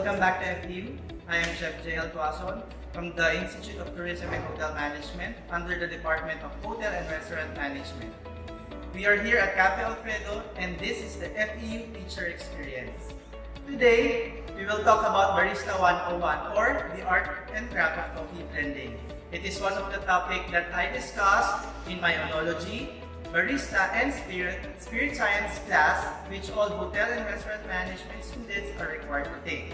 Welcome back to FEU. I am Chef JL Tuason from the Institute of Tourism and Hotel Management under the Department of Hotel and Restaurant Management. We are here at Cafe Alfredo and this is the FEU Teacher Experience. Today, we will talk about Barista 101 or the art and craft of coffee blending. It is one of the topics that I discussed in my oenology, barista and spirit science class, which all hotel and restaurant management students are required to take.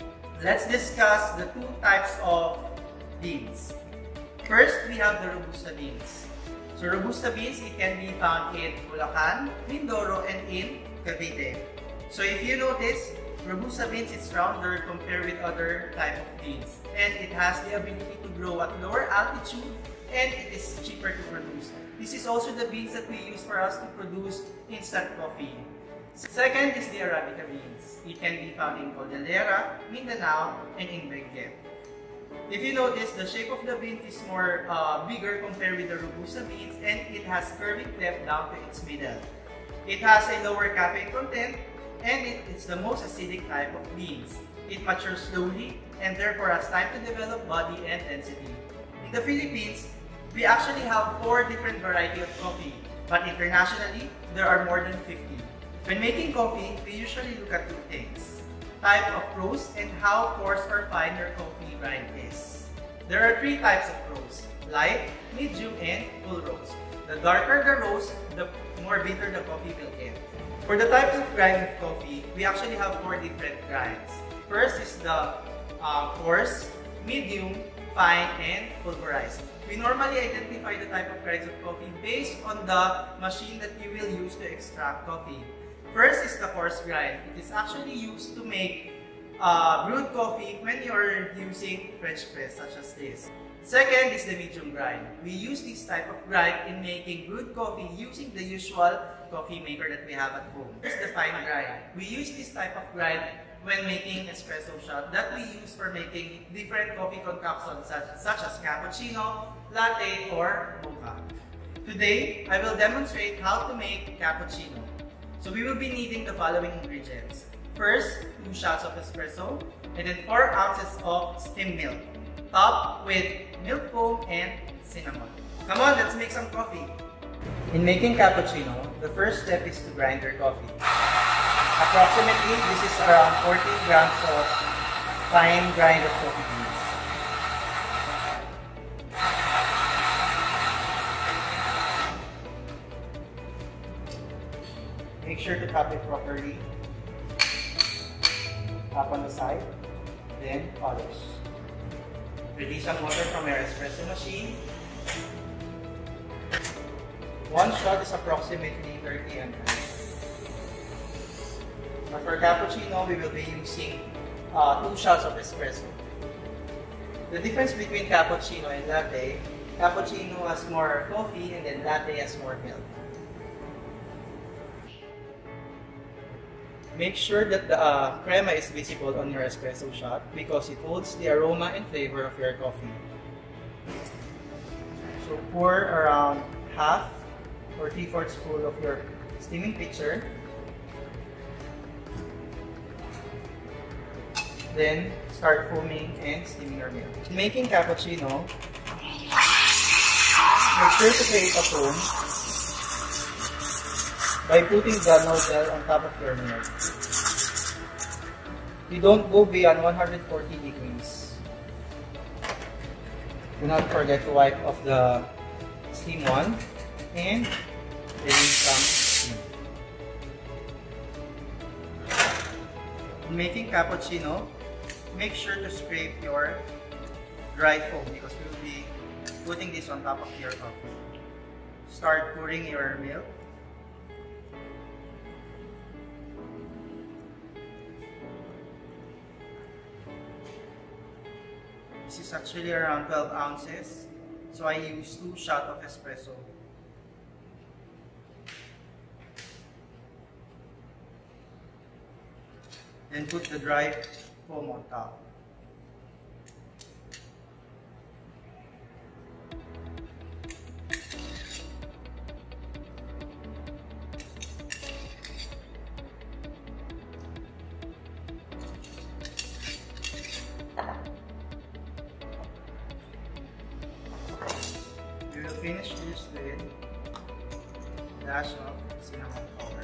Let's discuss the two types of beans. First, we have the Robusta beans. So Robusta beans, it can be found in Bulacan, Mindoro, and in Cavite. So if you notice, Robusta beans is rounder compared with other type of beans, and it has the ability to grow at lower altitude, and it is cheaper to produce. This is also the beans that we use for us to produce instant coffee. Second is the Arabica beans. It can be found in Cordillera, Mindanao, and in Benguet. If you notice, the shape of the bean is more bigger compared with the Robusta beans, and it has curving cleft down to its middle. It has a lower caffeine content, and it's the most acidic type of beans. It matures slowly, and therefore has time to develop body and density. In the Philippines, we actually have 4 different varieties of coffee, but internationally, there are more than 50. When making coffee, we usually look at 2 things: type of roast and how coarse or fine your coffee grind is. There are 3 types of roast: light, medium, and full roast. The darker the roast, the more bitter the coffee will get. For the types of grind of coffee, we actually have 4 different grinds. First is the coarse, medium, fine, and pulverized. We normally identify the type of grinds of coffee based on the machine that you will use to extract coffee. First is the coarse grind. It is actually used to make brewed coffie when you are using French press such as this. Second is the medium grind. We use this type of grind in making brewed coffee using the usual coffee maker that we have at home. Here's the fine grind. We use this type of grind when making espresso shot that we use for making different coffee concoctions such as cappuccino, latte, or mocha. Today, I will demonstrate how to make cappuccino. So we will be needing the following ingredients. First, 2 shots of espresso, and then 4 ounces of steamed milk, topped with milk foam and cinnamon. Come on, let's make some coffee. In making cappuccino, the first step is to grind your coffee. Approximately, this is around 14 grams of fine grind of coffee beans. Make sure to tap it properly. Tap on the side, then polish. Release some water from your espresso machine. 1 shot is approximately 30 ml. But for cappuccino, we will be using 2 shots of espresso. The difference between cappuccino and latte, cappuccino has more coffee and then latte has more milk. Make sure that the crema is visible on your espresso shot because it holds the aroma and flavor of your coffee. So pour around half or 3/4 full of your steaming pitcher. Then start foaming and steaming your milk. Making cappuccino, make sure to create a foam by putting the nozzle on top of your milk. You don't go beyond 140 degrees. Do not forget to wipe off the steam one and release some steam. In making cappuccino, make sure to scrape your dry foam because we will be putting this on top of your coffee. Start pouring your milk. This is actually around 12 ounces, so I use 2 shots of espresso. Then put the dry foam on top. finish this with a dash of cinnamon powder.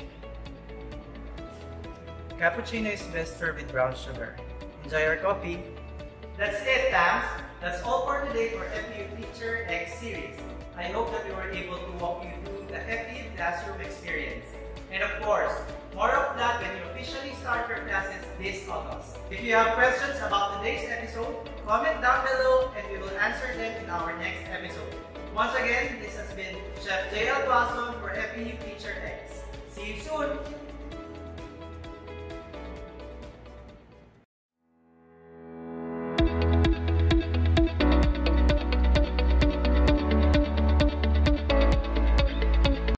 Cappuccino is best served with brown sugar. Enjoy your coffee! That's it, Tams! That's all for today for FEU Teacher X series. I hope that we were able to walk you through the FEU classroom experience. And of course, more of that when you officially start your classes this August. If you have questions about today's episode, comment down below and we will answer them in our next episode. Once again, this has been Chef JL Tuason for FEU Teacher X. See you soon!